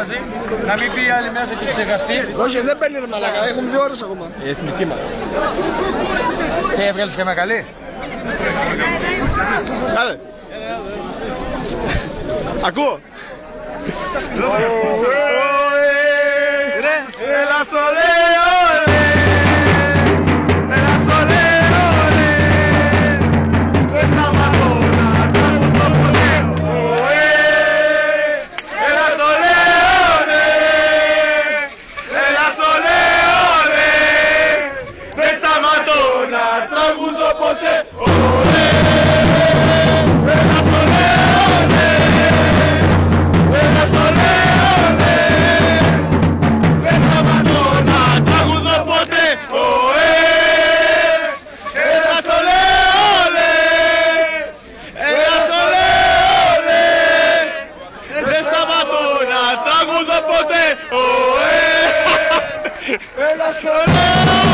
μαζί, να μην πει η άλλη μέσα και ξεχαστεί. Όχι, δεν παίρνει ρε μαλάκα, έχουμε 2 ώρες ακόμα. Η εθνική μας. Και έβγαλες και με καλή. Κάνε. Ακούω. Έλα σολέ, ολέ. Έλα σολέ, ολέ. Δεν σταματώ να τραγουδώ ποτέ. Έλα σολέ, ολέ. Έλα σολέ, ολέ. Δεν σταματώ να τραγουδώ ποτέ. Έλα σολέ!